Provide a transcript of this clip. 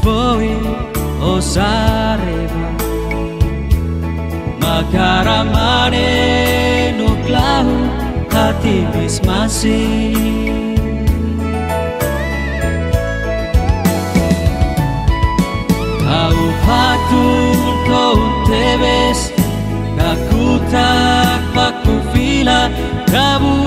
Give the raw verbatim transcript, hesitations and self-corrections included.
voi o sareva Makaramane nuklahu hati masih Au patun kau tebes kakutak paku fila kabu